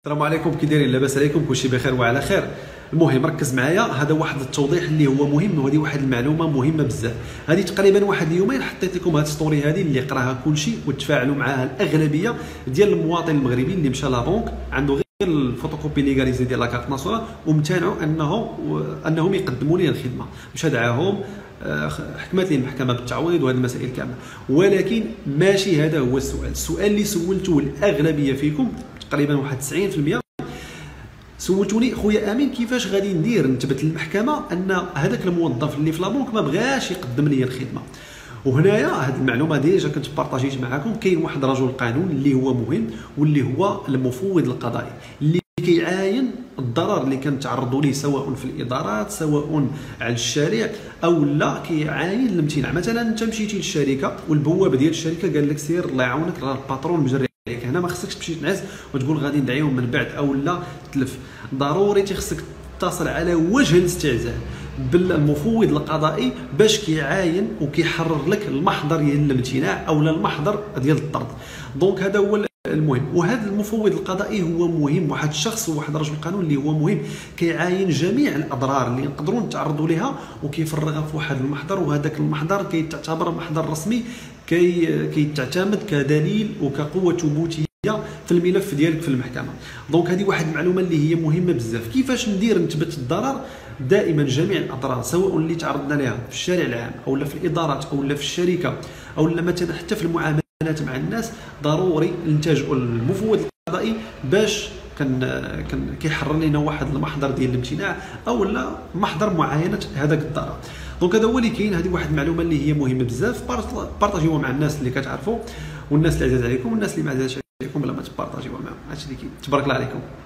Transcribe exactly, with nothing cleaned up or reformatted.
السلام عليكم، كي دايرين؟ لاباس عليكم؟ كلشي بخير وعلى خير. المهم ركز معايا، هذا واحد التوضيح اللي هو مهم، وهذه واحد المعلومه مهمه بزاف. هذه تقريبا واحد اليومين حطيت لكم هذه ستوري هذه اللي قراها كلشي وتفاعلوا معها الاغلبيه ديال المواطن المغربي اللي مشى لابونك عنده غير الفوتوكوبي ليغاليزي ديال لاكارت ناسيونال وامتنعوا انه انهم يقدموا لي الخدمه. مشى دعاهم، حكمت لي المحكمه بالتعويض وهذه المسائل كامله، ولكن ماشي هذا هو السؤال. السؤال اللي سولته الاغلبيه فيكم تقريبا واحد تسعين بالمئة سولتوني خويا امين كيفاش غادي ندير نثبت للمحكمه ان هذاك الموظف اللي في لابونك ما بغاش يقدم لي الخدمه. وهنايا هذه المعلومه ديجا كنت بارطاجيت معكم. كاين واحد رجل قانون اللي هو مهم واللي هو المفوض القضائي اللي كيعاين الضرر اللي كنتعرضوا ليه سواء في الادارات سواء على الشارع او لا كيعاين الامتناع. مثلا انت مشيتي للشركه والبواب ديال الشركه قال لك سير الله يعاونك راه الباترون مجري عليك، هنا ما خصكش تمشي تنعس وتقول غادي ندعيهم من بعد او لا تلف. ضروري تخصك تتصل على وجه الاستعزاء بالمفوض القضائي باش كيعاين وكيحرر لك المحضر ديال الامتناع او المحضر ديال الطرد. دونك هذا هو المهم. وهذا المفوض القضائي هو مهم، واحد الشخص وواحد رجل قانون اللي هو مهم كيعاين جميع الاضرار اللي نقدروا نتعرضوا لها وكيفرغها في واحد المحضر، وهذاك المحضر كيتعتبر محضر رسمي كي كيتعتمد كدليل وكقوه ثبوتيه في الملف ديالك في المحكمه. دونك هذه واحد المعلومه اللي هي مهمه بزاف. كيفاش ندير نثبت الضرر؟ دائما جميع الاضرار سواء اللي تعرضنا لها في الشارع العام او لا في الادارات او لا في الشركه او لا مثلا حتى في المعاملات مع الناس، ضروري نلتجئوا للمفوض القضائي باش كان كان كيحرر لنا واحد المحضر ديال الامتناع او لا محضر معاينه هذاك الضرر. دونك هذا هو اللي كاين. هذه واحد المعلومه اللي هي مهمه بزاف، بارطاجيوها مع الناس اللي كتعرفوا والناس اللي عزاز عليكم والناس اللي ما عزاز عليكم بلا ما تبارطاجيوها معهم. هادشي اللي كاين. تبارك الله عليكم.